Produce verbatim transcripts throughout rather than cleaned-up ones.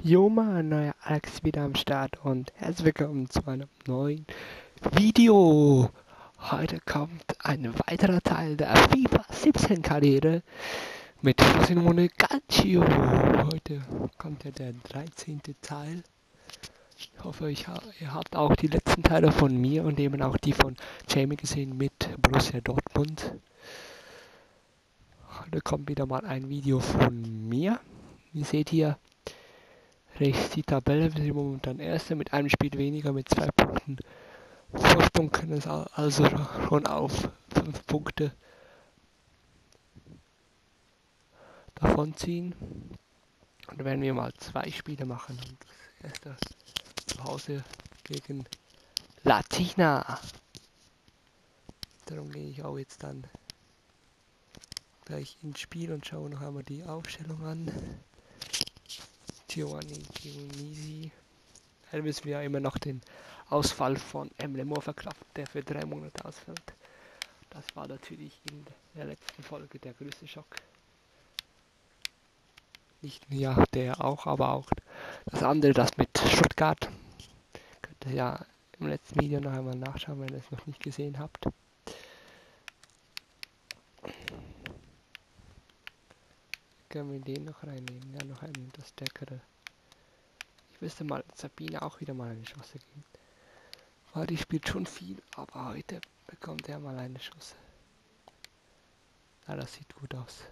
Jo Mann, neuer Alex wieder am Start und herzlich willkommen zu einem neuen Video. Heute kommt ein weiterer Teil der FIFA siebzehn Karriere mit Frosinone Calcio. Heute kommt ja der dreizehnte Teil. Ich hoffe, ich ha ihr habt auch die letzten Teile von mir und eben auch die von Jamie gesehen mit Borussia Dortmund. Heute kommt wieder mal ein Video von mir. Ihr seht hier rechts die Tabelle. Wir sind momentan Erster mit einem Spiel weniger, mit zwei Punkten Vorsprung, können es also schon auf fünf Punkte davonziehen. Und dann werden wir mal zwei Spiele machen. Und das erste zu Hause gegen Latina. Darum gehe ich auch jetzt dann gleich ins Spiel und schaue noch einmal die Aufstellung an. Giovanni Dionisi. Da müssen wir ja immer noch den Ausfall von Emre Mor verkraften, der für drei Monate ausfällt. Das war natürlich in der letzten Folge der größte Schock. Nicht ja, der auch, aber auch das andere, das mit Stuttgart. Könnt ihr ja im letzten Video noch einmal nachschauen, wenn ihr es noch nicht gesehen habt. Können wir den noch reinnehmen? Ja, noch einen, das stärkere. Ich müsste mal Sabine auch wieder mal eine Chance geben. Weil die spielt schon viel, aber heute bekommt er mal eine Chance. Ja, das sieht gut aus.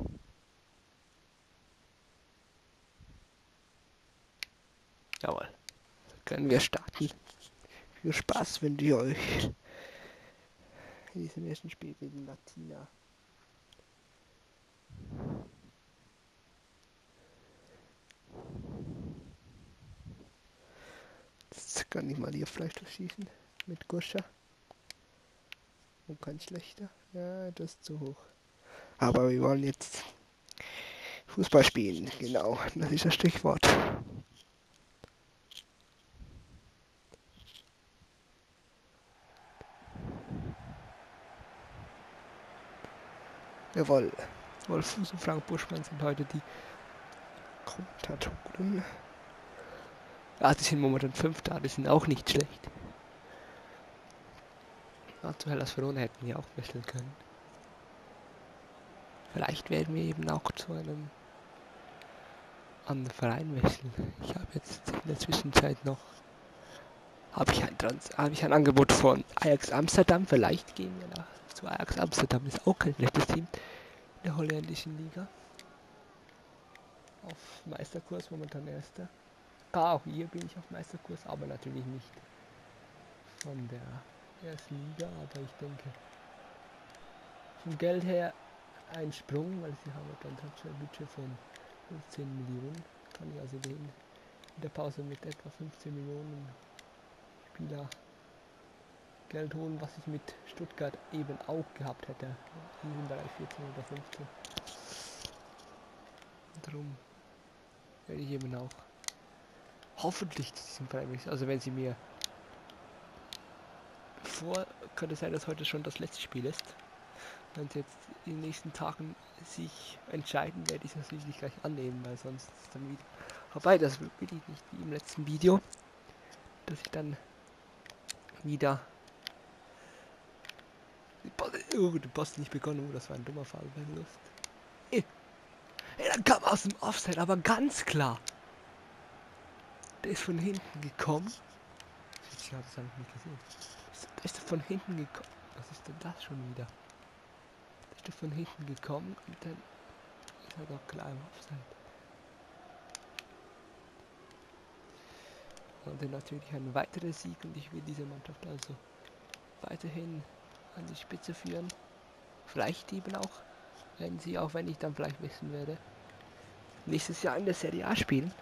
Jawohl. Können wir starten. Viel Spaß wünsche ich euch in diesem ersten Spiel gegen Latina. Jetzt kann ich mal hier Fleisch schießen mit Guscha. Und kein schlechter. Ja, das ist zu hoch. Aber wir wollen jetzt Fußball spielen. Genau, das ist das Stichwort. Jawohl. Wolf Fuß und Frank Buschmann sind heute die Kommentatoren. Ja, die sind momentan Fünfter, die sind auch nicht schlecht. Ja, zu Hellas Verona hätten wir auch wechseln können. Vielleicht werden wir eben auch zu einem anderen Verein wechseln. Ich habe jetzt in der Zwischenzeit noch habe ich, ein hab ich ein Angebot von Ajax Amsterdam. Vielleicht gehen wir nach zu Ajax Amsterdam. Ist auch kein schlechtes Team in der holländischen Liga. Auf Meisterkurs momentan Erster. Ah, auch hier bin ich auf Meisterkurs, aber natürlich nicht von der ersten Liga. Aber ich denke, vom Geld her ein Sprung, weil sie haben dann ein Budget von fünfzehn Millionen. Kann ich also den in der Pause mit etwa fünfzehn Millionen Spieler Geld holen, was ich mit Stuttgart eben auch gehabt hätte. In diesem Bereich vierzehn oder fünfzehn. Und darum werde ich eben auch hoffentlich zu diesem Verein wechseln. Also wenn sie mir bevor, könnte es sein, dass heute schon das letzte Spiel ist. Wenn sie jetzt in den nächsten Tagen sich entscheiden, werde ich es natürlich gleich annehmen, weil sonst ist es dann wieder vorbei. Das will ich nicht wie im letzten Video, dass ich dann wieder oh, den Post nicht begonnen. Oh, das war ein dummer Fall bei Lust. Hey, dann kam aus dem Offside, aber ganz klar. Der ist von hinten gekommen. Ich habe es eigentlich nicht gesehen. Der ist von hinten gekommen. Was ist denn das schon wieder? Der ist von hinten gekommen und dann ist er doch klar im Offside. Und dann natürlich ein weiterer Sieg und ich will diese Mannschaft also weiterhin an die Spitze führen. Vielleicht eben auch, wenn sie, auch wenn ich dann vielleicht wissen werde, nächstes Jahr in der Serie A spielen.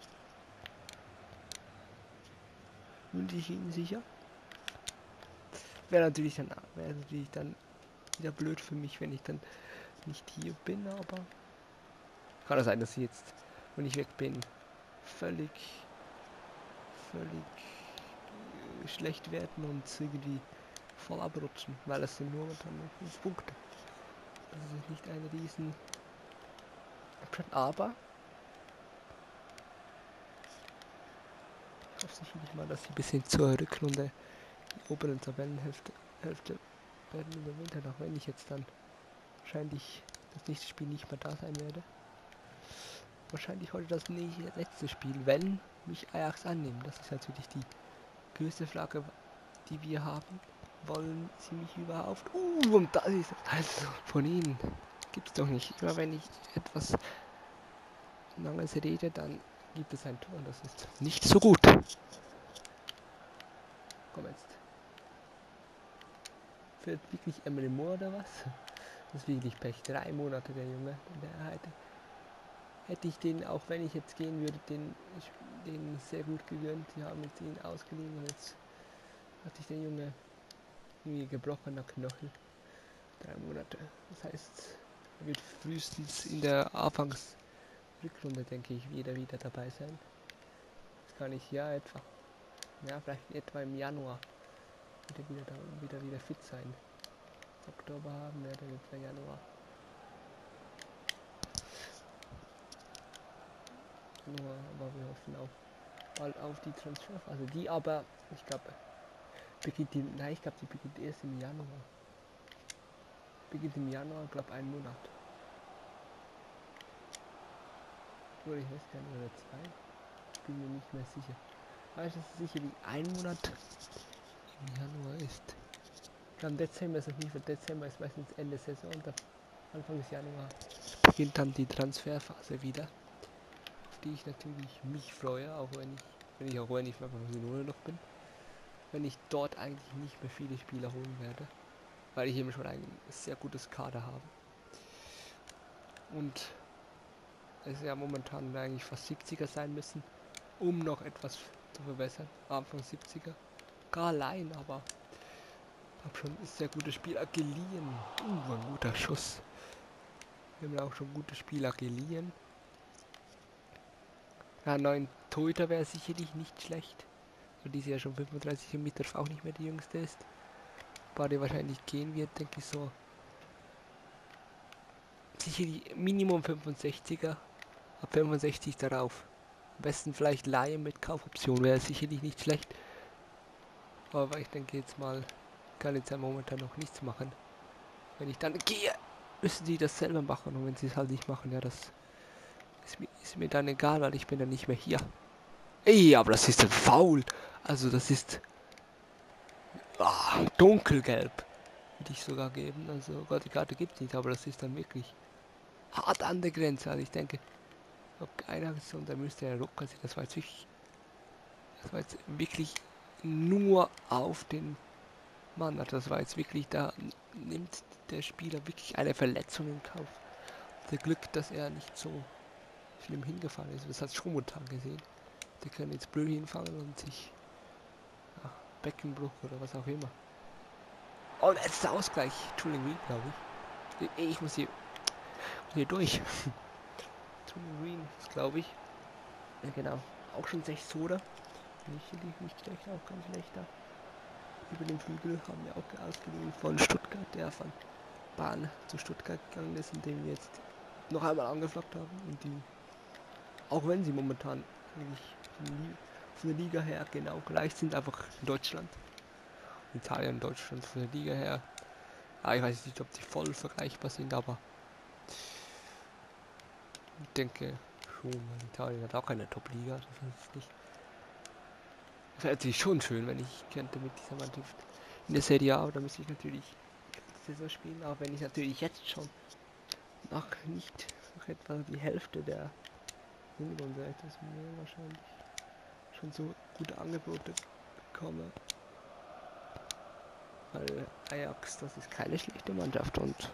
Wünsche ich ihnen sicher. Wäre natürlich dann, wäre natürlich dann wieder blöd für mich, wenn ich dann nicht hier bin, aber kann es sein, dass sie jetzt, wenn ich weg bin, völlig, völlig äh, schlecht werden und irgendwie voll abrutschen, weil es sind momentan nur fünf Punkte. Das ist nicht ein riesen, aber hoffe sicherlich mal, dass sie bis hin zur Rückrunde die oberen Tabellenhälfte Hälfte werden überwintern, auch wenn ich jetzt dann wahrscheinlich das nächste Spiel nicht mehr da sein werde. Wahrscheinlich heute das nächste, letzte Spiel, wenn mich Ajax annehmen. Das ist natürlich die größte Frage, die wir haben. Wollen sie mich überhaupt? Uh, und das ist also von ihnen. Gibt's doch nicht. Immer wenn ich etwas Langes rede, dann gibt es ein Tor und das ist nicht so gut. Komm jetzt. Fehlt wirklich Emily Moore oder was? Das ist wirklich Pech. Drei Monate der Junge. Der hätte, hätte ich den, auch wenn ich jetzt gehen würde, den, den sehr gut gegönnt. Die haben jetzt ihn ausgeliehen und jetzt hat sich der Junge irgendwie gebrochener Knöchel. Drei Monate. Das heißt, er wird frühestens in der Anfangsrückrunde, denke ich, wieder wieder dabei sein. Das kann ich ja etwa. Ja, vielleicht etwa im Januar wird er wieder, da, wieder, wieder fit sein. Oktober haben wir dann etwa Januar. Januar, aber wir hoffen auch bald auf die Transferphase. Also die aber, ich glaube, beginnt die, nein, ich glaube, die beginnt erst im Januar. Beginnt im Januar, glaube ein Monat. Oder ich weiß gar nicht, oder zwei. Ich bin mir nicht mehr sicher. Aber es ist sicherlich ein Monat im Januar ist. Am Dezember ist es nicht, für Dezember ist meistens Ende Saison und Anfang des Januar beginnt dann die Transferphase wieder, auf die ich natürlich mich freue, auch wenn ich, wenn ich auch wenn ich bei Barcelona noch bin, wenn ich dort eigentlich nicht mehr viele Spieler holen werde, weil ich eben schon ein sehr gutes Kader habe. Und es ja momentan eigentlich fast siebziger sein müssen, um noch etwas zu verbessern. Anfang siebziger. Gar allein, aber hab schon ein sehr gutes Spieler geliehen. Uh, ein guter Schuss. Wir haben auch schon gute Spieler geliehen. Ja, neun Torhüter wäre sicherlich nicht schlecht. Und die ist ja schon fünfunddreißig und Mittwoch auch nicht mehr die jüngste ist. Aber die wahrscheinlich gehen wird, denke ich so. Sicherlich Minimum fünfundsechziger. Ab fünfundsechzig darauf. Am besten vielleicht Laie mit Kaufoption wäre sicherlich nicht schlecht. Aber ich denke jetzt mal, kann jetzt ja momentan noch nichts machen. Wenn ich dann gehe, müssen sie das selber machen. Und wenn sie es halt nicht machen, ja, das ist mir, ist mir dann egal, weil ich bin dann nicht mehr hier. Ey, aber das ist ein Foul. Also das ist ah, dunkelgelb. Würde ich sogar geben. Also Gott, die Karte gibt es nicht, aber das ist dann wirklich hart an der Grenze. Also ich denke, okay, einer ist und da müsste der Rucker sich. Das war jetzt wirklich, das war jetzt wirklich nur auf den Mann. Also das war jetzt wirklich, da nimmt der Spieler wirklich eine Verletzung in Kauf. Der Glück, dass er nicht so schlimm hingefallen ist. Das hat schon momentan gesehen. Die können jetzt blöd hinfangen und sich ach, Beckenbruch oder was auch immer. Oh, jetzt ist der Ausgleich. Tooling glaube ich. Ich muss hier, muss hier durch. Tooling Green ist, glaube ich. Ja, genau. Auch schon sechs Tore. Nicht, nicht schlecht, auch ganz schlechter. Über den Flügel haben wir auch ausgeliehen von Stuttgart, der von Bahn zu Stuttgart gegangen ist und den wir jetzt noch einmal angefragt haben. Und die, auch wenn sie momentan eigentlich von der Liga her genau gleich sind, einfach in Deutschland. Italien und Deutschland von der Liga her. Ja, ich weiß nicht, ob die voll vergleichbar sind, aber ich denke schon, weil Italien hat auch eine Top-Liga. Das ist nicht. Das wäre natürlich schon schön, wenn ich könnte mit dieser Mannschaft in der Serie A, aber da müsste ich natürlich die Saison spielen, auch wenn ich natürlich jetzt schon nach nicht nach etwa die Hälfte der Hinrunde etwas mehr wahrscheinlich schon so gute Angebote bekomme. Weil Ajax, das ist keine schlechte Mannschaft und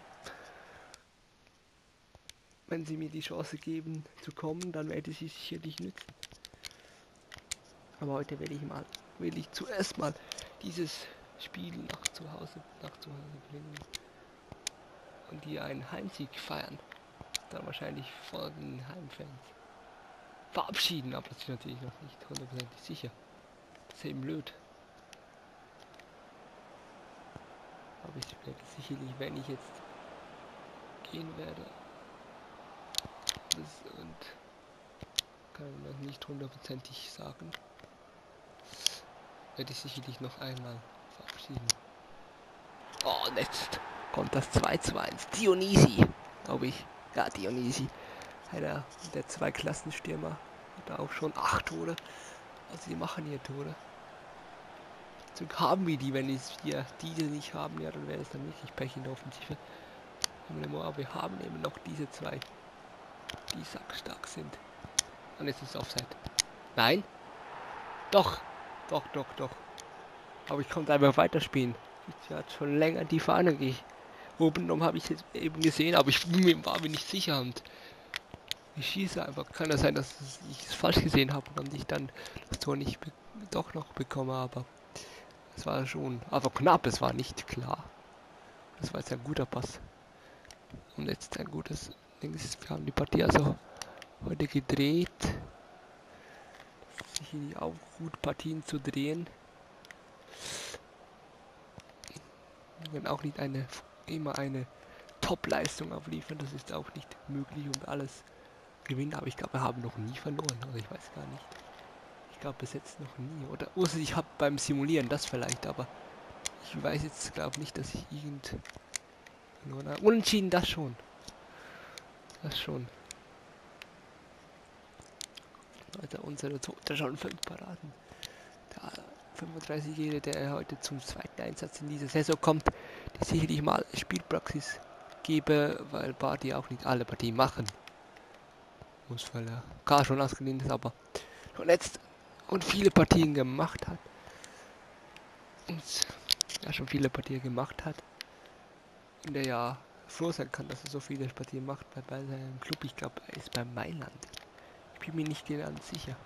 wenn sie mir die Chance geben zu kommen, dann werde ich sie sicherlich nützen. Aber heute will ich mal, will ich zuerst mal dieses Spiel nach zu Hause, nach zu Hause bringen und hier einen Heimsieg feiern. Dann wahrscheinlich vor den Heimfans verabschieden, aber das ist natürlich noch nicht hundertprozentig sicher. Das ist eben blöd. Aber ich werde sicherlich, wenn ich jetzt gehen werde, das und kann man das nicht hundertprozentig sagen. werde ich sicherlich noch einmal verabschieden. Oh, jetzt kommt das zwei zu eins. Dionisi, glaube ich. Ja, Dionisi. Einer der zwei Klassenstürmer. Hat auch schon acht Tore. Also die machen hier Tore. Zum Glück haben wir die, wenn wir diese nicht haben, ja, dann wäre es dann wirklich Pech in der Offensive. Aber wir haben eben noch diese zwei, die sackstark sind. Und jetzt ist es Offside. Nein? Doch, doch, doch, doch. Aber ich konnte einfach weiterspielen. Ich hatte schon länger die Fahne oben genommen, habe ich jetzt eben gesehen, aber ich war mir nicht sicher und ich schieße einfach. Kann ja sein, dass ich es falsch gesehen habe und ich dann das Tor nicht doch noch bekomme, aber es war schon, aber knapp, es war nicht klar. Das war jetzt ein guter Pass. Und jetzt ein gutes Ding ist, wir haben die Partie also heute gedreht. Sicherlich auch gut Partien zu drehen. Wir können auch nicht eine immer eine Top-Leistung abliefern, das ist auch nicht möglich und alles gewinnen, aber ich glaube, wir haben noch nie verloren, oder ich weiß gar nicht. Ich glaube bis jetzt noch nie, oder außer ich habe beim Simulieren das vielleicht, aber ich weiß jetzt glaube nicht, dass ich irgend verloren habe. Unentschieden, das schon. Das schon. Also unsere Tote schon fünf Paraden. Der fünfunddreißigjährige, der heute zum zweiten Einsatz in dieser Saison kommt, die sicherlich mal Spielpraxis gebe, weil Barty auch nicht alle Partien machen muss, weil er gar schon ausgeliehen ist, aber schon letzt und viele Partien gemacht hat. Und ja, schon viele Partien gemacht hat. Und der ja froh sein kann, dass er so viele Partien macht bei, bei seinem Club. Ich glaube, er ist beim Mailand. Ich bin mir nicht ganz sicher.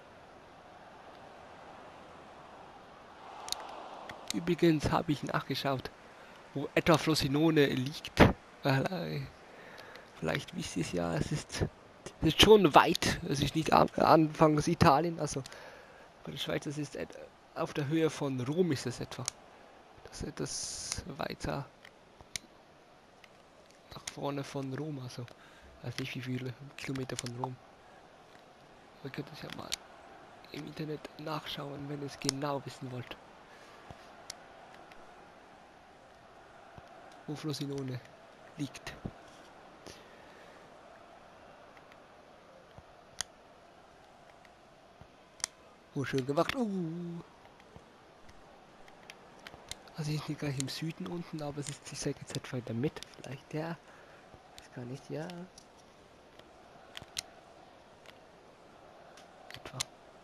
Übrigens habe ich nachgeschaut, wo etwa Frosinone liegt. Weil, äh, vielleicht wisst ihr es ja, es ist, es ist schon weit. Es ist nicht an, anfangs Italien, also bei der Schweiz, es ist auf der Höhe von Rom ist es etwa. Das ist etwas weiter nach vorne von Rom, also ich weiß nicht wie viele Kilometer von Rom. Ihr könnt es ja mal im Internet nachschauen, wenn ihr es genau wissen wollt. Wo Frosinone liegt. Oh, schön gemacht. Uh. Also ich bin gleich im Süden unten, aber es ist, ich sage jetzt etwa in der Mitte vielleicht, ja. Ist gar nicht, ja. Etwa.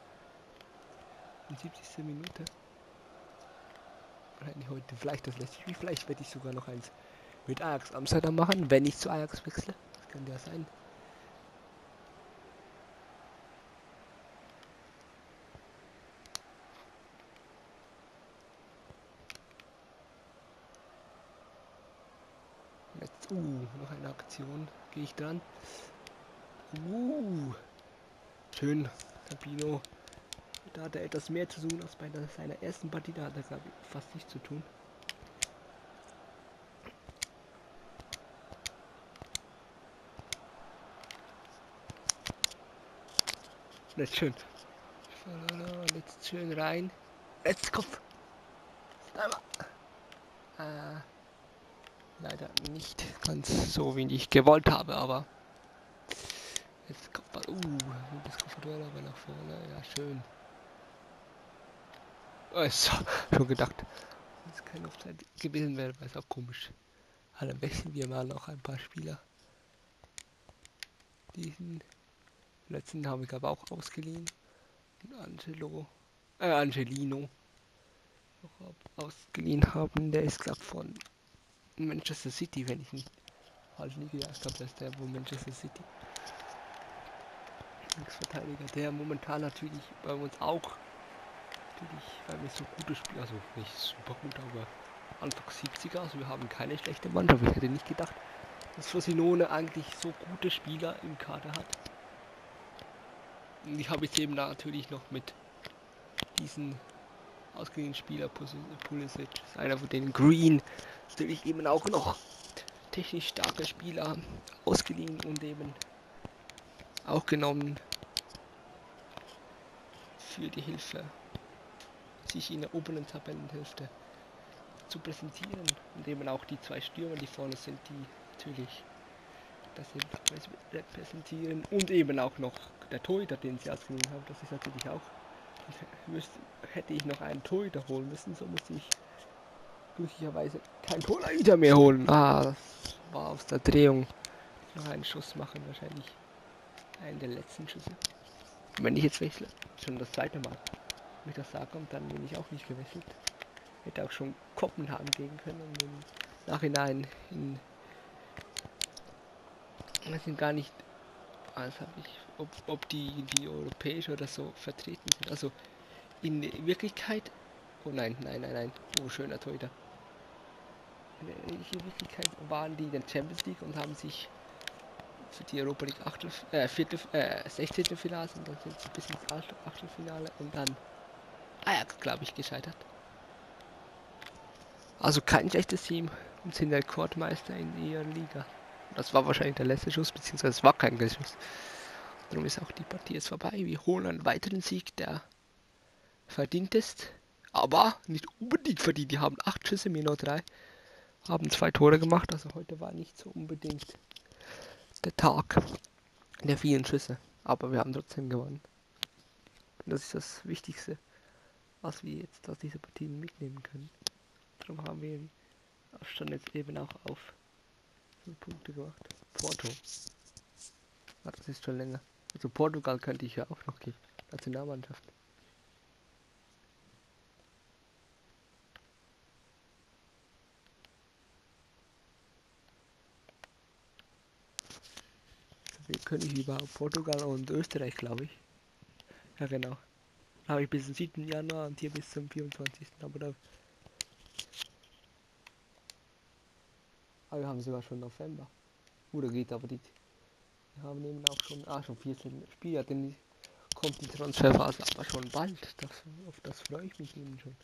In siebzigster Minute. Wahrscheinlich heute, vielleicht das lässt sich, vielleicht werde ich sogar noch eins mit Ajax Amsterdam machen, wenn ich zu Ajax wechsle. Das könnte ja sein. Jetzt, uh, noch eine Aktion. Gehe ich dran. Uh, schön. Sabino. Da hat er etwas mehr zu tun als bei der, seiner ersten Partie. Da hat er, glaube ich, fast nichts zu tun. Jetzt schön. Jetzt schön rein. Jetzt Kopf. Einmal. Äh, leider nicht ganz so, wie ich gewollt habe, aber jetzt kommt mal. Uh, das Kopfball aber nach vorne. Ja, schön. Oh, so, schon gedacht. Wenn es keine Offside gewesen wäre, wäre es auch komisch. Also wechseln wir mal noch ein paar Spieler. Diesen letzten haben wir aber auch ausgeliehen. Und Angelo, äh, Angelino noch ausgeliehen haben. Der ist glaube von Manchester City, wenn ich nicht falsch liege. Ja, ich glaube, das ist der von Manchester City. Linksverteidiger, der momentan natürlich bei uns auch, natürlich, weil wir so gute Spieler, also nicht super gut, aber Anfang siebziger, also wir haben keine schlechte Mannschaft. Ich hätte nicht gedacht, dass Frosinone eigentlich so gute Spieler im Kader hat. Und ich habe jetzt eben natürlich noch mit diesen ausgeliehenen Spieler, Pulisic, einer von denen, Green, natürlich eben auch noch technisch starke Spieler ausgeliehen und eben auch genommen für die Hilfe sich in der oberen Tabellenhälfte zu präsentieren. Und eben auch die zwei Stürmer, die vorne sind, die natürlich das repräsentieren. Und eben auch noch der Torhüter, den sie ausgeliehen haben. Das ist natürlich auch. Ich wüsste, hätte ich noch einen Torhüter holen müssen, so musste ich glücklicherweise kein Torhüter mehr holen. Ah, das war aus der Drehung. Noch einen Schuss machen, wahrscheinlich einen der letzten Schüsse. Und wenn ich jetzt wechsle, schon das zweite Mal, wenn ich das sage, und dann bin ich auch nicht gewechselt. Hätte auch schon Kopenhagen gehen können und im Nachhinein in. Das sind gar nicht. Also habe ich, ob, ob die, die europäisch oder so vertreten sind. Also in Wirklichkeit. Oh nein, nein, nein, nein. Oh, schöner Torhüter. In Wirklichkeit waren die in der Champions League und haben sich für die Europa League Achtel, äh, Viertel, äh, sechzehnte. Finale und dann sind sie bis ins Achtelfinale und dann Ajax, glaube ich, gescheitert. Also kein schlechtes Team und sind Rekordmeister in ihrer Liga. Das war wahrscheinlich der letzte Schuss, beziehungsweise es war kein Schuss. Darum ist auch die Partie jetzt vorbei. Wir holen einen weiteren Sieg, der verdient ist, aber nicht unbedingt verdient. Die haben acht Schüsse, mir nur drei. Haben zwei Tore gemacht, also heute war nicht so unbedingt der Tag der vielen Schüsse. Aber wir haben trotzdem gewonnen. Und das ist das Wichtigste, was wir jetzt aus dieser Partie mitnehmen können. Darum haben wir den Abstand jetzt eben auch auf fünf Punkte gemacht. Porto. Ah, das ist schon länger. Also Portugal könnte ich ja auch noch geben. Nationalmannschaft. Wir können über Portugal und Österreich, glaube ich. Ja genau. Da habe ich bis zum siebten Januar und hier bis zum vierundzwanzigsten Aber da. Aber wir haben sogar schon November. Oder geht aber nicht. Wir haben eben auch schon. Ah, schon vierzehn Spiele, denn kommt die Transferphase aber schon bald. Das, auf das freue ich mich eben schon.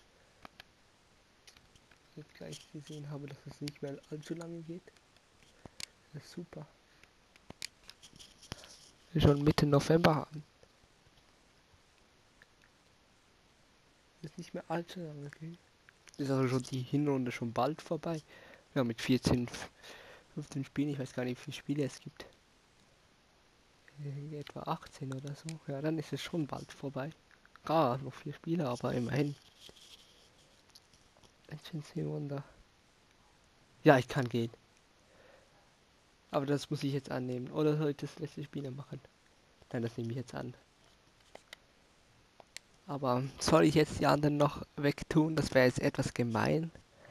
Jetzt gleich gesehen habe, dass es nicht mehr allzu lange geht. Das ist super. Wir schon Mitte November haben. Ist nicht mehr allzu lange geht. Ist also schon die Hinrunde schon bald vorbei. Ja, mit vierzehn, fünfzehn Spielen, ich weiß gar nicht, wie viele Spiele es gibt. Äh, etwa achtzehn oder so. Ja, dann ist es schon bald vorbei. Ah, noch vier Spiele, aber immerhin. Wunder. Ja, ich kann gehen. Aber das muss ich jetzt annehmen. Oder soll ich das letzte Spiel machen? Nein, das nehme ich jetzt an. Aber soll ich jetzt die anderen noch wegtun? Das wäre jetzt etwas gemein.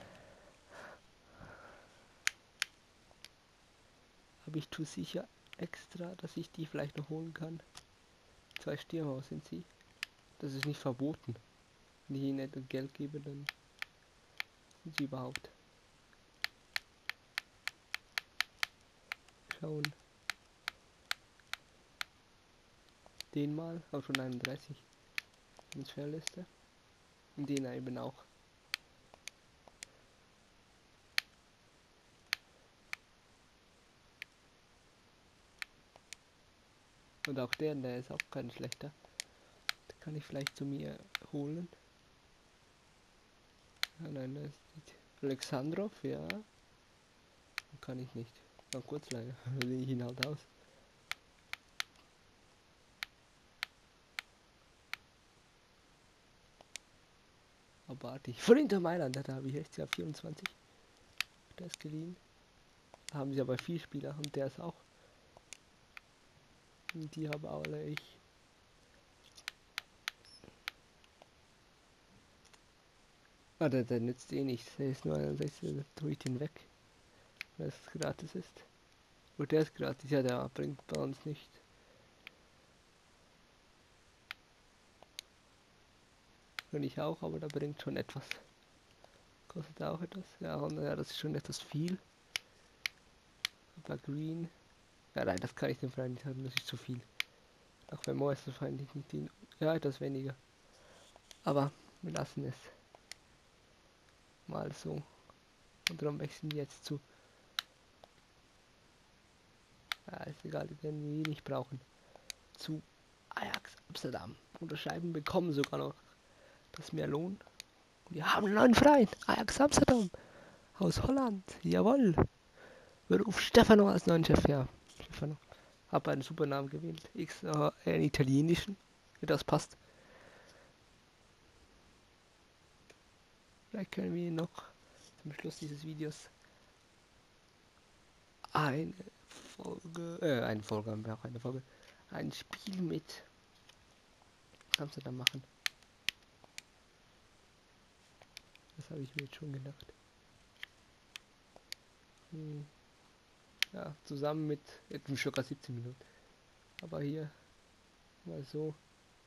Aber ich tue sicher extra, dass ich die vielleicht noch holen kann. Zwei Stürmer, was sind sie? Das ist nicht verboten. Wenn ich ihnen etwas Geld gebe, dann sind sie überhaupt. Schauen. Den mal, auch schon einunddreißig. Transferliste. Und den eben auch. Und auch der, der ist auch kein schlechter. Den kann ich vielleicht zu mir holen. Ja, nein, das ist nicht. Alexandrov, ja. Kann ich nicht. Na kurz leider. Will ich ihn halt aus. Abartig. Von Inter Mailand, da habe ich echt ja vierundzwanzig. Der ist geliehen. Da haben sie aber vier Spieler und der ist auch. Und die haben alle ich. Ah, der, der nützt eh nichts. Der ist nur einundsechzig, da tue ich den weg. Weil es gratis ist. Und der ist gratis, ja, der bringt bei uns nicht. Kann ich auch, aber der bringt schon etwas. Kostet auch etwas. Ja, und, ja, das ist schon etwas viel. Aber Green. Ja, nein, das kann ich dem Freund nicht haben, das ist zu viel. Auch bei Mo ist das wahrscheinlich nicht den. Ja, etwas weniger. Aber wir lassen es mal so. Und darum wechseln wir jetzt zu. Ja, ist egal, die werden wir eh nicht brauchen. Zu Ajax Amsterdam. Unterschreiben bekommen sogar noch das mehr lohnt. Wir haben einen neuen Verein, Ajax Amsterdam, aus Holland, jawohl. Beruf Stefano als neuen Chef, ja. Stefano. Hab einen super Namen gewählt. X, äh, einen italienischen, wie das passt. Vielleicht können wir noch zum Schluss dieses Videos eine Folge, äh, eine Folge, haben wir auch eine Folge, ein Spiel mit Amsterdam machen. Das habe ich mir jetzt schon gedacht. Hm. Ja, zusammen mit etwa circa siebzehn Minuten. Aber hier mal so.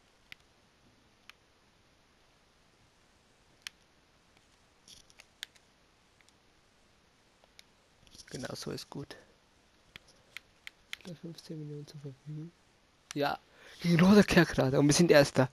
Genau so ist gut. fünfzehn Minuten zur Verfügung. Ja, gegen Roter Kerkrade. Und wir sind Erster.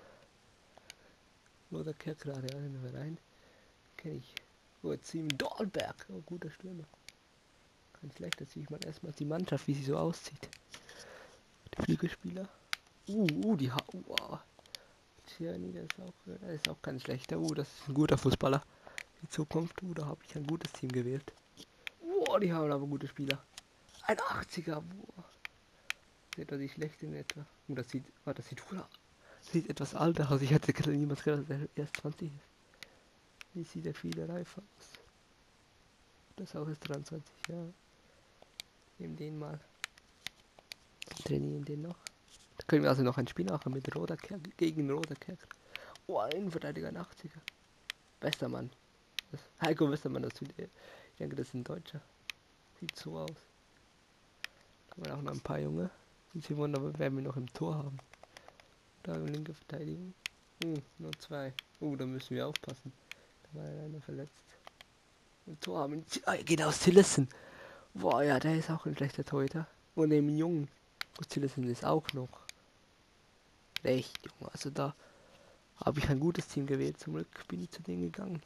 Roter Kerkrade, ja, den Verein. Kenne ich. Oh, Simon Dahlberg. Oh, guter Stürmer. Kein schlechter. Sehe ich mal erstmal die Mannschaft, wie sie so aussieht. Die Flügelspieler. Uh, uh, die ha uh, uh. Tierney, der ist auch, der ist auch kein schlechter. Uh, das ist ein guter Fußballer. Die Zukunft. Uh, da habe ich ein gutes Team gewählt. Uh, die haben aber gute Spieler. Ein achtziger. Uh. Sieht doch nicht schlecht in etwa. Uh, das sieht, oh, das sieht, uh, sieht etwas alter aus. Ich hatte niemals gedacht, dass er erst zwanzig ist. Wie sieht der viele reif aus? Das auch ist dreiundzwanzig, ja. Nehmen den mal. Trainieren den noch. Da können wir also noch ein Spiel machen mit Roter Kerk gegen Roter Kerk. Oh, ein Verteidiger, ein achtziger. Westermann. Das Heiko Westermann, das tut, ich denke, das ist ein Deutscher. Sieht so aus. Da haben wir auch noch ein paar Junge. Und sie wollen aber, werden wir noch im Tor haben. Da linke Verteidigung. Uh, nur zwei. Uh, da müssen wir aufpassen. Da war einer verletzt. Im Tor haben wir. Ah, geht aus Tillissen. Boah, ja, der ist auch ein schlechter Torhüter. Und dem Jungen. Tillissen ist auch noch recht jung. Also da habe ich ein gutes Team gewählt. Zum Glück bin ich zu denen gegangen.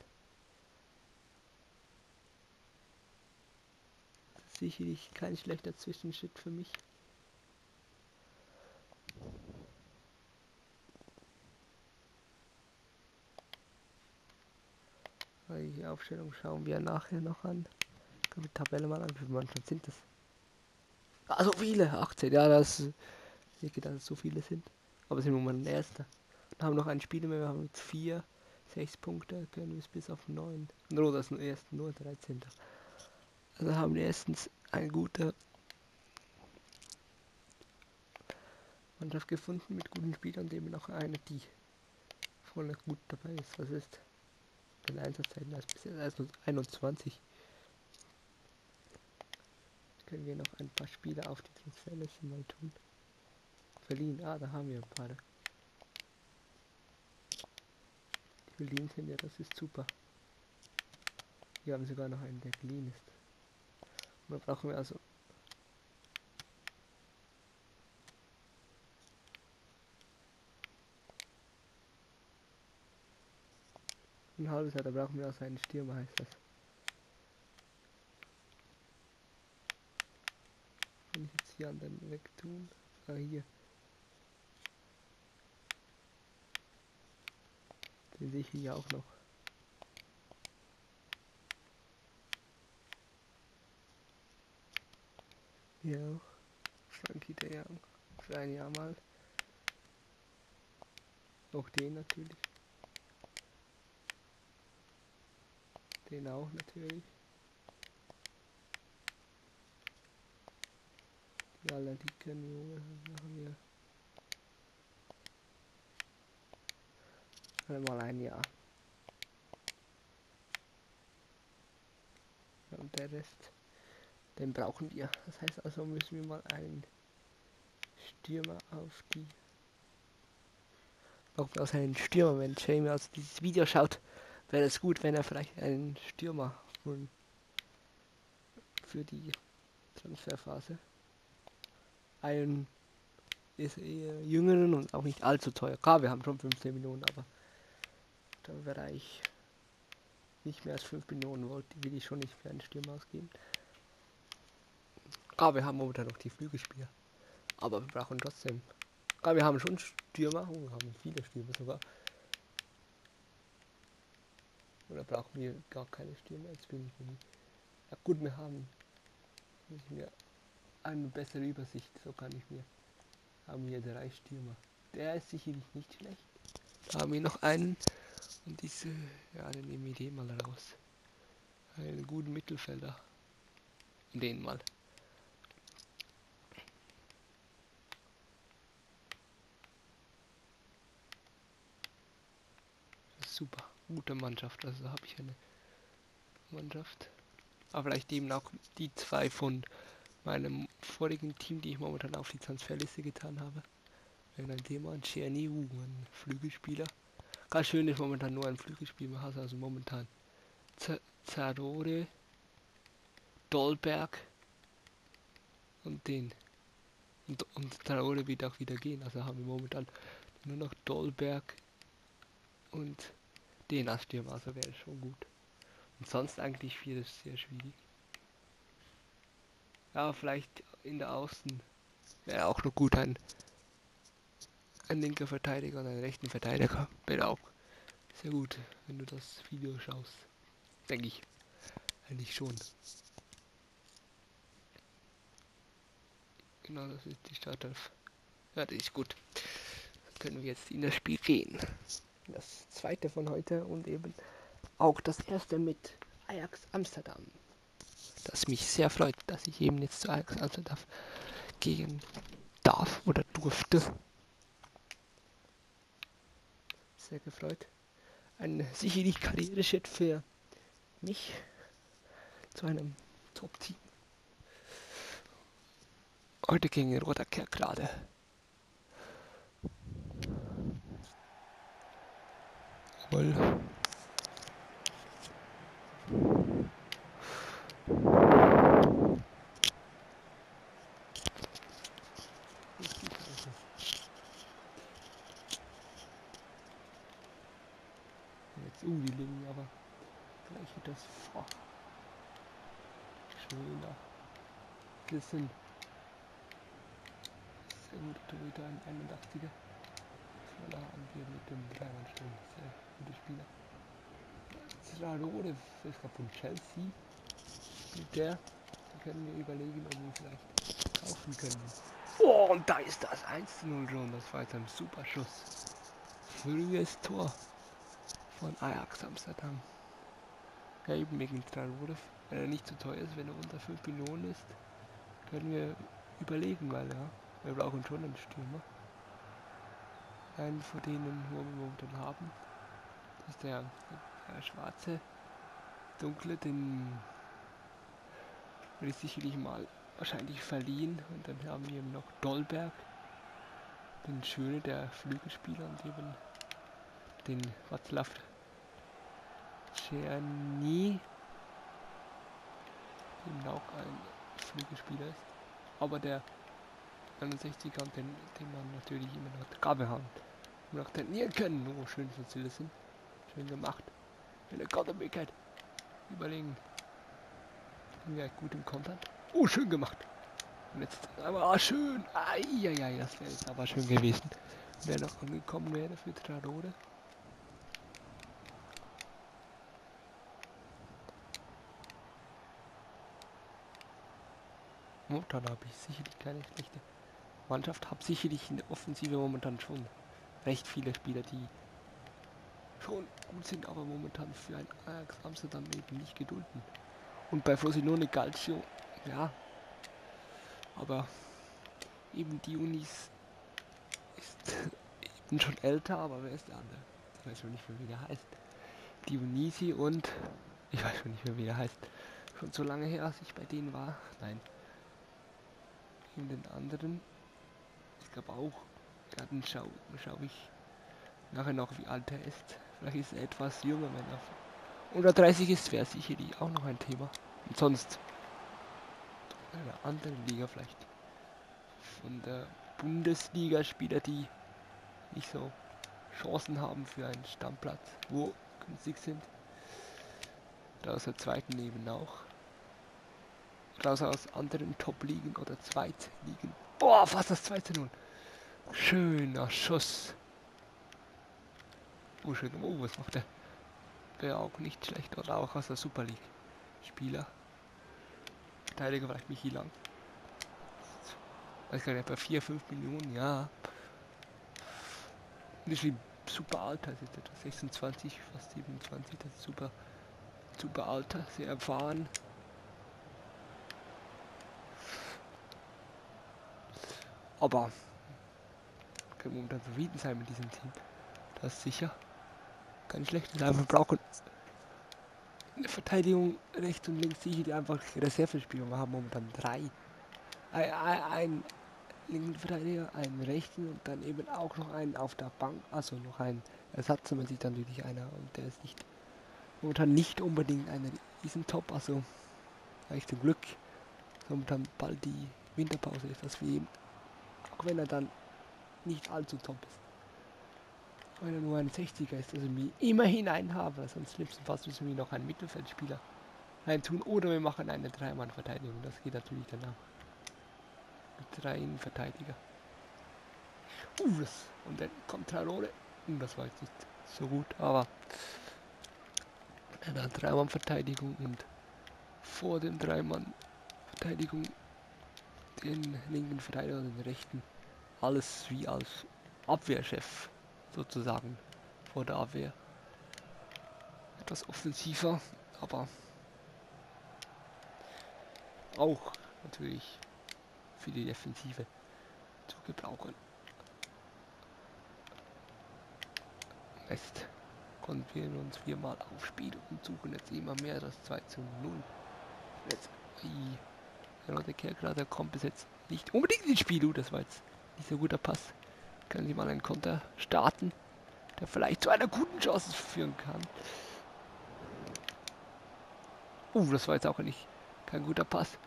Das ist sicherlich kein schlechter Zwischenschritt für mich. Die Aufstellung schauen wir nachher noch an. Können wir die Tabelle mal an. Wie viele Mannschaften sind das? Ah, so viele! achtzehn, ja, das. Ich denke, dass es so viele sind. Aber sind wir mal ein Erster. Wir haben noch ein Spiel mehr, wir haben jetzt vier, sechs Punkte, können wir es bis auf neun. Nur das nur erst nur dreizehn. Also haben wir erstens eine gute Mannschaft gefunden mit guten Spielern, dem noch eine, die vorne gut dabei ist. Was ist? Den Einsatzzeiten als bis jetzt erst einundzwanzig. Jetzt können wir noch ein paar Spieler auf die Transferliste mal tun. Verliehen, ah, da haben wir ein paar. Die verliehen sind, ja, das ist super. Wir haben sogar noch einen, der geliehen ist. Und da brauchen wir also ein halbes Jahr, da brauchen wir also einen Stürmer, heißt das. Kann ich jetzt die anderen wegtun? Ah, hier. Den sehe ich hier auch noch. Ja, Frankie de Jong. Für ein Jahr mal. Auch den natürlich. Den auch natürlich. Die alle dicken Junge machen wir. Mal ein Jahr. Und der Rest, den brauchen wir. Das heißt also, müssen wir mal einen Stürmer auf die. Brauchen wir also einen Stürmer, wenn Jamie also dieses Video schaut, wäre es gut, wenn er vielleicht einen Stürmer holen für die Transferphase. Einen ist eher jüngeren und auch nicht allzu teuer. Klar, wir haben schon fünfzehn Millionen, aber der Bereich nicht mehr als fünf Millionen wollte, die will ich schon nicht für einen Stürmer ausgeben. Klar, wir haben momentan noch die Flügelspieler, aber wir brauchen trotzdem. Klar, wir haben schon Stürmer, oh, wir haben viele Stürmer sogar. Oder brauchen wir gar keine Stürmer? Jetzt bin ich mir. Ja gut, wir haben muss ich mir eine bessere Übersicht. So kann ich mir. Haben wir drei Stürmer. Der ist sicherlich nicht schlecht. Da haben wir noch einen. Und diese. Ja, dann nehmen wir den mal raus. Einen guten Mittelfelder. Den mal. Super. Gute Mannschaft. Also habe ich eine Mannschaft. Aber vielleicht eben auch die zwei von meinem vorigen Team, die ich momentan auf die Transferliste getan habe. Wenn ein Thema ein Czerny, ein Flügelspieler. Ganz schön ist momentan nur ein Flügelspieler, also momentan Zarore, Dolberg und den. Und, und Traore wird auch wieder gehen, also haben wir momentan nur noch Dolberg und den als Stürmer, also wäre schon gut. Und sonst eigentlich viel ist sehr schwierig. Ja, vielleicht in der Außen wäre auch noch gut ein, ein linker Verteidiger und einen rechten Verteidiger. Wäre auch sehr gut, wenn du das Video schaust. Denke ich. Eigentlich schon. Genau, das ist die Startelf. Ja, das ist gut. Dann können wir jetzt in das Spiel gehen. Das zweite von heute und eben auch das erste mit Ajax Amsterdam. Das mich sehr freut, dass ich eben jetzt zu Ajax Amsterdam gehen darf oder durfte. Sehr gefreut. Ein sicherlich Karriereschritt für mich zu einem Top-Team. Heute gegen Roter Kerkrade. Jawohl. Jetzt, uh, die liegen aber gleich etwas vor. Schöner. Das sind sehr gute Torhüter, ein einundachtziger. Da haben wir mit dem Dreimann-Sturm sehr gute Spieler. Traore ist gerade von Chelsea. Mit der können wir überlegen, ob wir vielleicht kaufen können. Oh, und da ist das eins zu null schon. Das war jetzt ein super Schuss. Frühes Tor von Ajax Amsterdam. Ja, eben wegen Traore. Wenn er nicht zu teuer ist, wenn er unter fünf Millionen ist, können wir überlegen, weil ja, wir brauchen schon einen Stürmer. Einen von denen, wo wir momentan haben. Das ist der, der schwarze, dunkle, den würde ich sicherlich mal wahrscheinlich verliehen. Und dann haben wir noch Dolberg, den Schöne, der Flügelspieler, und eben den Václav Czerny, eben auch ein Flügelspieler ist. Aber der neunundsechziger, und den, den man natürlich immer noch Gabe haben und noch trainieren können. Oh, schön Ziele sind. Schön gemacht. Eine gute Möglichkeit. Überlegen. Ja, gut im Content. Oh, schön gemacht. Und jetzt aber ah, schön. Eieiei, das wäre jetzt aber schön gewesen. Wer noch angekommen wäre für Traore. Momentan habe ich sicherlich keine schlechte Mannschaft. Habe sicherlich in der Offensive momentan schon recht viele Spieler, die schon gut sind, aber momentan für ein Ajax Amsterdam eben nicht gedulden. Und bei Frosinone Calcio, ja, aber eben die Unis ist eben schon älter, aber wer ist der andere? Ich weiß schon nicht mehr, wie der heißt. Dionisi und ich weiß schon nicht mehr, wie der heißt. Schon so lange her, als ich bei denen war. Nein. In den anderen. Ich glaube auch. Ja, dann schaue schau ich nachher noch, wie alt er ist. Vielleicht ist er etwas jünger, wenn er unter dreißig ist, wäre sicherlich auch noch ein Thema. Und sonst in einer anderen Liga vielleicht. Von der Bundesliga Spieler, die nicht so Chancen haben für einen Stammplatz, wo günstig sind. Da aus der zweiten eben auch. Oder aus anderen Top-Ligen oder Zweitligen. Boah, fast das zwei zu null. Schöner Schuss. Oh, schön. Oh, was macht der? wäre auch nicht schlecht. Oder auch aus der Super League. Spieler. Verteidiger vielleicht Michi Lang. Weiß gar nicht, bei vier, fünf Millionen, ja. Nicht wie super Alter, das ist etwa sechsundzwanzig, fast siebenundzwanzig, das ist super, super Alter, sehr erfahren. Aber können wir momentan zufrieden sein mit diesem Team. Das ist sicher kein schlechtes. Wir brauchen eine Verteidigung rechts und links sicher, die einfach Reservespieler. Wir haben momentan drei. Ein, ein, ein linken Verteidiger, einen rechten und dann eben auch noch einen auf der Bank. Also noch einen Ersatz, wenn man sich dann natürlich einer. Und der ist nicht momentan nicht unbedingt ein Riesentop. Also eigentlich zum Glück. Momentan bald die Winterpause ist das für ihn. Auch wenn er dann nicht allzu top ist. Wenn er nur ein sechziger ist, also wir immerhin einen haben, sonst liebstenfalls müssen wir noch einen Mittelfeldspieler reintun oder wir machen eine Dreimann-Verteidigung, das geht natürlich dann auch. Mit drei Innenverteidiger. Uh, das, und dann Kontralore, uh, das war jetzt nicht so gut, aber eine Dreimann-Verteidigung und vor dem Dreimann-Verteidigung den linken Verteidiger und den rechten, alles wie als Abwehrchef sozusagen vor der Abwehr. Etwas offensiver, aber auch natürlich für die Defensive zu gebrauchen. Jetzt konzentrieren wir uns viermal auf Spiel und suchen jetzt immer mehr das zwei zu null. Jetzt, ja, der Kerl gerade kommt bis jetzt nicht unbedingt ins Spiel, das war jetzt nicht so guter Pass. Können Sie mal einen Konter starten, der vielleicht zu einer guten Chance führen kann. Uh, das war jetzt auch nicht kein guter Pass.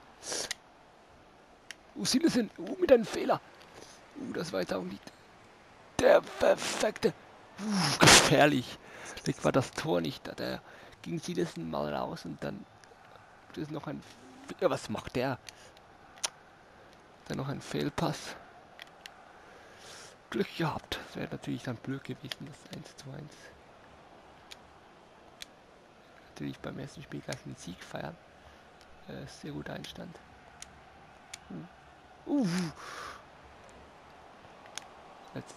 Uh, Silesen, uh, mit einem Fehler. Uh, das war jetzt auch nicht der perfekte. Uh, gefährlich. Vielleicht war das Tor nicht da. Der ging Silesen mal raus und dann ist noch ein. Ja, was macht der? Dann noch ein Fehlpass. Glück gehabt. Das wäre natürlich dann blöd gewesen, das eins zu eins. Natürlich beim ersten Spiel gleich einen Sieg feiern. Äh, sehr guter Einstand. Uh. Uh. Jetzt.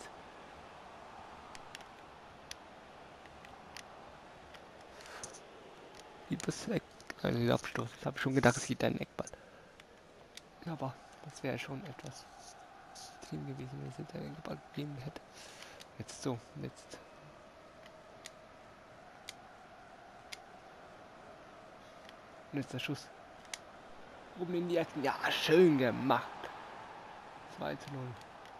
Liebes Eck. Ein Abstoß. Ich habe schon gedacht, es geht ein Eckball. Aber das wäre schon etwas drin gewesen, wenn es hinter einen Eckball gegeben hätte. Jetzt so. Jetzt. Und jetzt der Schuss. Oben in die Ecken. Ja, schön gemacht. zwei zu null.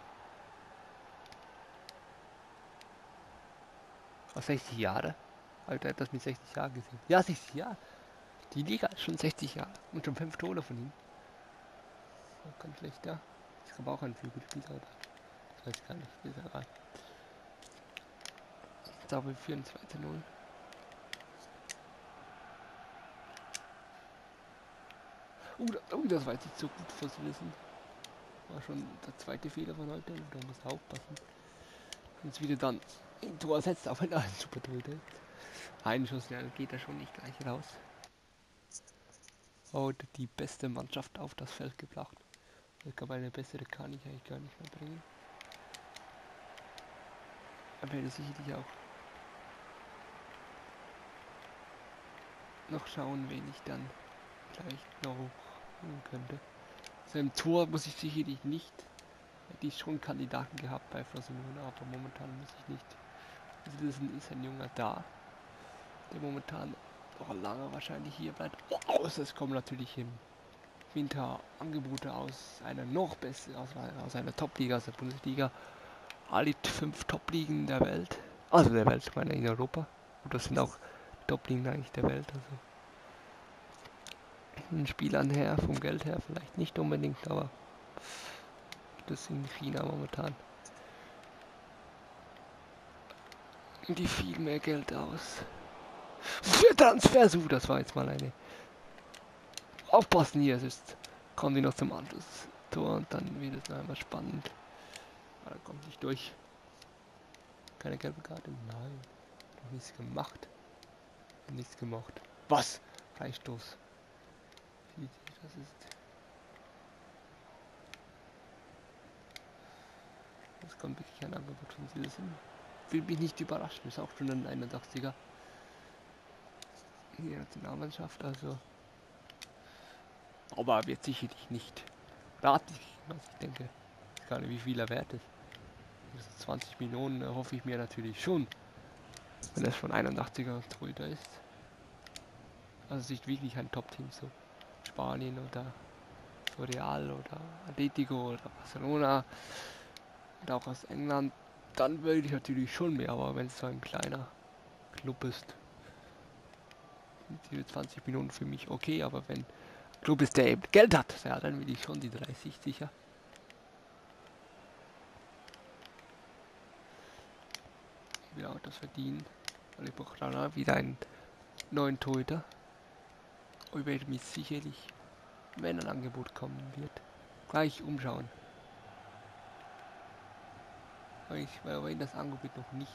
Aus sechzig Jahre? Alter, hat das mit sechzig Jahren gesehen. Ja, sechzig Jahre. Die Liga ist schon sechzig Jahre. Und schon fünf Tore von ihm. Ganz schlecht, ja. Ich habe auch einen Flügelspieler, oder? Das weiß ich gar nicht. Ist ja egal. Jetzt haben wir führen zwei zu null. Uh, da, uh, das war jetzt nicht so gut fürs Wissen. War schon der zweite Fehler von heute. Da muss er aufpassen. Jetzt wieder dann ein Tor setzt, auch wenn er ein super Tor ist. Ein Schuss, ja, geht er schon nicht gleich raus. Und die beste Mannschaft auf das Feld gebracht. Ich glaube, eine bessere kann ich eigentlich gar nicht mehr bringen. Aber hätte sicherlich auch noch schauen, wen ich dann vielleicht noch holen könnte. Also im Tor muss ich sicherlich nicht. Hätte ich schon Kandidaten gehabt bei Frosinone, aber momentan muss ich nicht. Also das ist ein Junger da, der momentan noch lange wahrscheinlich hier bleibt. Außer es kommen natürlich im Winter Angebote aus einer noch besseren, aus, aus einer Top-Liga, aus der Bundesliga. Alle fünf Top-Ligen der Welt, also der Welt, ich meine in Europa. Und das sind auch Top-Ligen eigentlich der Welt. Also von Spielern her, vom Geld her vielleicht nicht unbedingt, aber das in China momentan. Die viel mehr Geld aus. Für Transfers, uh, das war jetzt mal eine. Aufpassen hier, es ist. Kommen die noch zum Anschlusstor und dann wird es noch einmal spannend. Aber er kommt nicht durch. Keine gelbe Karte? Nein. Noch nichts gemacht. Nichts gemacht. Was? Freistoß. Das ist. Das kommt wirklich ein Angebot von Silsen. Will mich nicht überraschen. Ist auch schon ein einundachtziger. In der Nationalmannschaft, also. Aber wird sicherlich nicht gratis. Also ich denke, ich weiß gar nicht, wie viel er wert ist. Also zwanzig Millionen hoffe ich mir natürlich schon. Wenn das von einundachtziger Torhüter ist. Also sich wirklich ein Top-Team, so Spanien oder so Real oder Atletico oder Barcelona oder auch aus England, dann würde ich natürlich schon mehr, aber wenn es so ein kleiner Club ist, sind diese zwanzig Millionen für mich okay, aber wenn Club ist, der eben Geld hat, ja, dann will ich schon die dreißig sicher. Ich will auch das verdienen, weil ich brauche dann wieder einen neuen Torhüter. Ich werde mich sicherlich, wenn ein Angebot kommen wird, gleich umschauen. Ich war in das Angebot noch nicht.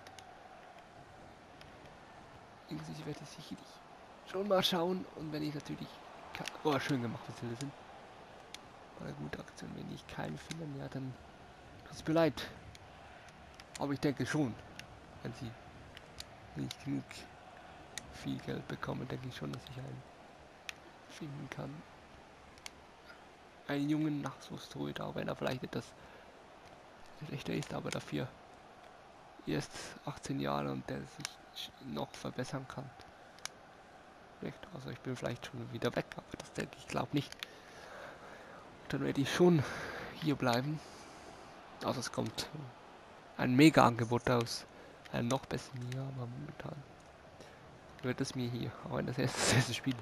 Ich werde sicherlich schon mal schauen und wenn ich natürlich... Oh, schön gemacht, was wir sind. War eine gute Aktion. Wenn ich keinen finde, ja, dann tut es mir leid. Aber ich denke schon, wenn sie nicht genug viel Geld bekommen, denke ich schon, dass ich einen finden kann. Einen jungen Nachwuchstorhüter, auch wenn er vielleicht etwas schlechter ist, aber dafür erst achtzehn Jahre und der sich noch verbessern kann. Also ich bin vielleicht schon wieder weg, aber das denke ich, glaube nicht. Dann werde ich schon hier bleiben. Also es kommt ein Mega-Angebot aus einem noch besseren Jahr, aber momentan wird es mir hier, auch wenn das erste, das erste Spiel ist.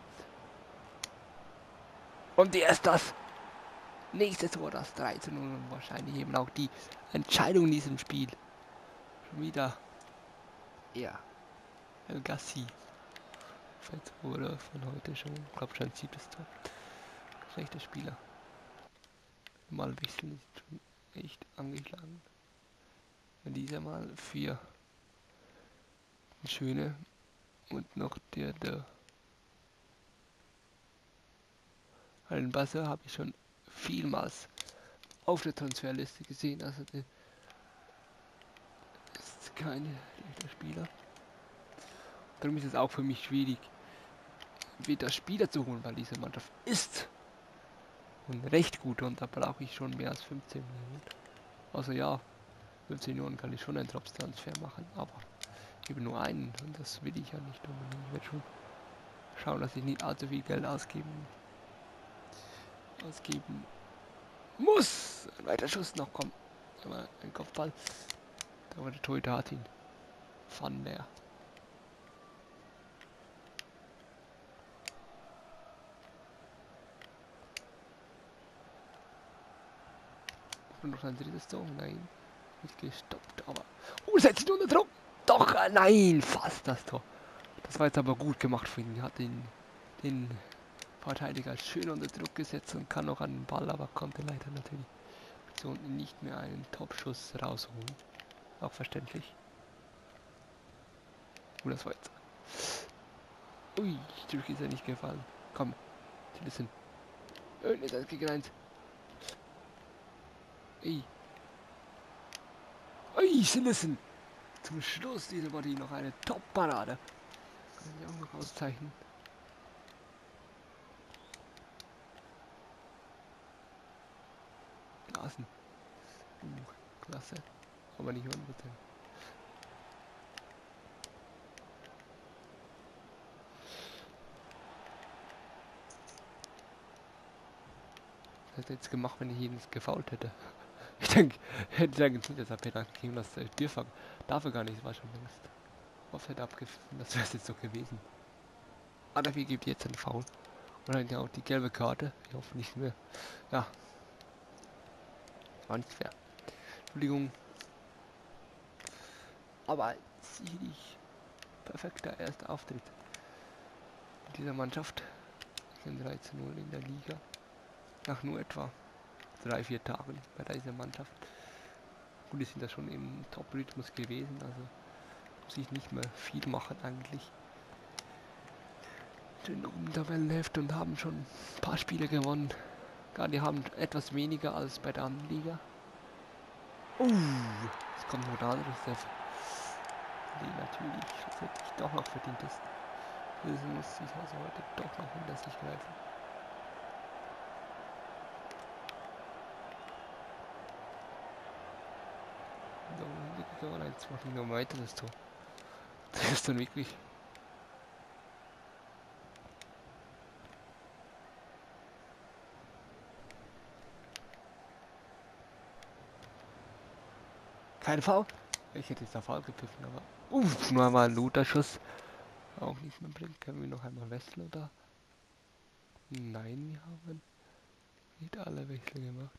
Und erst das nächste Tor, das drei zu null und wahrscheinlich eben auch die Entscheidung in diesem Spiel. Schon wieder, ja, El Gassi. Wurde von heute schon, ich glaube schon siebtes Tor. Schlechter Spieler. Mal wechseln ist schon echt angeschlagen. Und dieser Mal für eine schöne und noch der der einen Basser habe ich schon vielmals auf der Transferliste gesehen. Also der ist kein schlechter Spieler. Darum ist es auch für mich schwierig, wieder Spieler zu holen, weil diese Mannschaft ist und recht gut und da brauche ich schon mehr als fünfzehn Millionen. Also ja, fünfzehn Millionen kann ich schon einen Drops-Transfer machen, aber eben nur einen und das will ich ja nicht unbedingt. Ich werde schon schauen, dass ich nicht allzu viel Geld ausgeben ausgeben muss. Ein weiter Schuss noch, komm. Aber ein Kopfball. Da war der Torhüter hat ihn. Van der. Und noch ein drittes Tor. Nein. Nicht gestoppt, aber. Oh, setzt ihn unter Druck. Doch, äh, nein, fast das Tor. Das war jetzt aber gut gemacht für ihn. Er hat den, den Verteidiger schön unter Druck gesetzt und kann noch an den Ball, aber konnte leider natürlich so nicht mehr einen Top-Schuss rausholen. Auch verständlich. Oh, das war jetzt. Ui, Stück ist ja nicht gefallen. Komm, listen. Äh, nicht das gegen eins. Ey. Ui, listen. Zum Schluss dieser Partie noch eine Top-Parade. Kann ich auch noch auszeichnen. Klassen. Uh, klasse. Aber nicht hundert Prozent. Was hätte jetzt gemacht, wenn ich ihn gefault hätte? Ich denke, hätte ich nicht, dass er Peter gegeben, dass der Bierfang dafür gar nicht, war schon längst. Oft hätte abgefunden, das wäre jetzt so gewesen. Ah, dafür gibt jetzt einen Foul. Und dann ja auch die gelbe Karte. Ich hoffe nicht mehr. Ja. War nicht fair. Entschuldigung. Aber sicherlich perfekter erster Auftritt mit dieser Mannschaft. sind drei zu null in der Liga. Nach nur etwa drei, vier Tagen bei dieser Mannschaft. Gut, die sind da schon im Top-Rhythmus gewesen, also muss ich nicht mehr viel machen eigentlich. Stehen oben in der Tabellenhälfte und haben schon ein paar Spiele gewonnen. Ja, die haben etwas weniger als bei der anderen Liga. Uh, jetzt kommt noch der andere Step, die natürlich schlussendlich doch noch verdient ist. Das muss sich also heute doch noch hinter sich greifen. So, wirklich, jetzt mache ich noch weiter das Tor. Das ist dann wirklich. Kein Foul? Ich hätte jetzt da Foul gepfiffen, aber. Uff, nur einmal ein Looterschuss. Auch nicht mehr bringt. Können wir noch einmal wechseln oder? Nein, wir haben nicht alle Wechsel gemacht.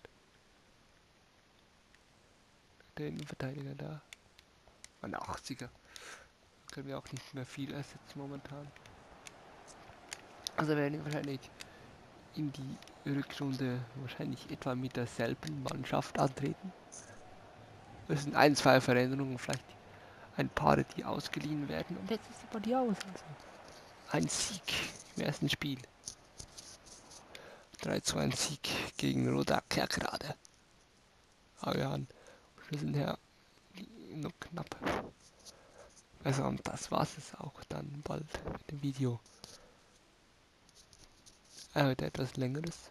Der Innenverteidiger da. Ein achtziger. Können wir auch nicht mehr viel ersetzen momentan. Also werden wir wahrscheinlich in die Rückrunde wahrscheinlich etwa mit derselben Mannschaft antreten. Es sind ein, zwei Veränderungen, vielleicht ein paar, die ausgeliehen werden. Und jetzt ist die Partie aus. Also ein Sieg im ersten Spiel. drei zu eins Sieg gegen Roda Kerkrade. Aber ja, wir sind ja nur knapp. Also und das war's es auch dann bald mit dem Video. Äh, etwas längeres.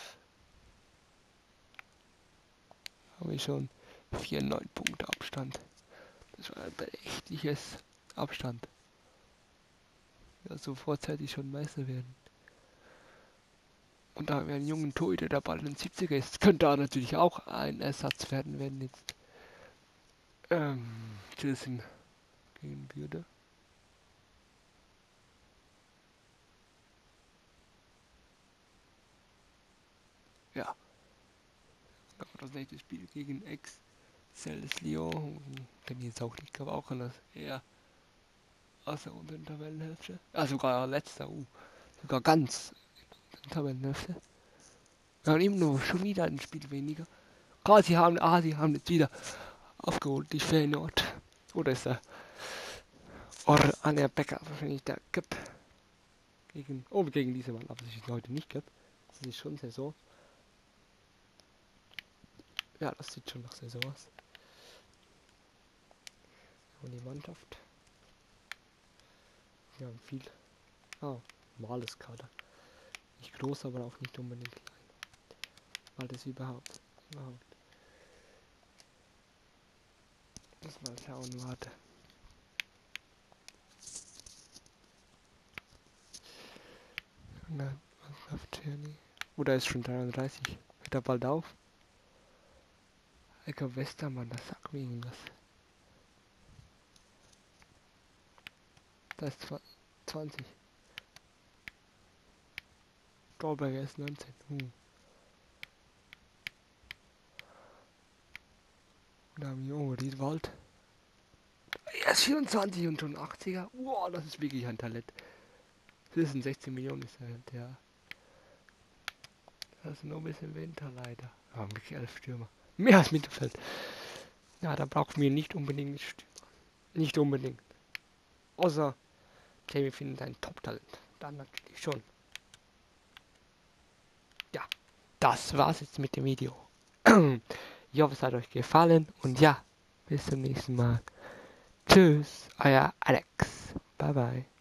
Haben wir schon vier neun Punkte Abstand. Das war ein beträchtliches Abstand. Ja, so vorzeitig schon Meister werden. Und da haben wir einen jungen Torhüter, der bald ein siebziger ist. Könnte da natürlich auch ein Ersatz werden, wenn jetzt ähm, Chilson gehen würde. Ja. Das nächste Spiel gegen Excels Lyon. Kann ich jetzt auch nicht, glaube auch anders. Eher außer unter der Tabellenhälfte. Ah, sogar letzter. Uh, sogar ganz in der Tabellenhälfte. Wir haben eben nur schon wieder ein Spiel weniger. Ah, sie haben, ah, sie haben jetzt wieder aufgeholt, die Feyenoord. Oder ist der Or Anja Becker wahrscheinlich der Cup gegen, oh, gegen diese Mann, aber das ist heute nicht Cup. Das ist schon Saison. Ja, das sieht schon nach Saison aus. Und die Mannschaft. Wir haben viel. Ah, normales Kader. Nicht groß, aber auch nicht unbedingt klein. Weil das überhaupt. Überhaupt. Muss mal schauen, warte. Nein, Mannschaft hier nie. Oder ist schon dreiunddreißig. Hört er bald auf? Ecker Westermann, das sagt mir irgendwas. Da ist zwanzig. Dorberger ist neunzehn. Hm. Und da haben wir oh, Riedwald. Er ist vierundzwanzig und schon achtziger. Wow, das ist wirklich ein Talent. Das sind sechzehn Millionen ist er, ja. Das ist nur ein bisschen Winter leider. Ja, wirklich elf Stürmer. Mehr als Mittelfeld. Ja, da brauchen wir nicht unbedingt Stürmer. Nicht unbedingt. Außer Jamie findet ein Top-Talent. Dann natürlich schon. Ja, das war's jetzt mit dem Video. Ich hoffe, es hat euch gefallen. Und ja, bis zum nächsten Mal. Tschüss, euer Alex. Bye bye.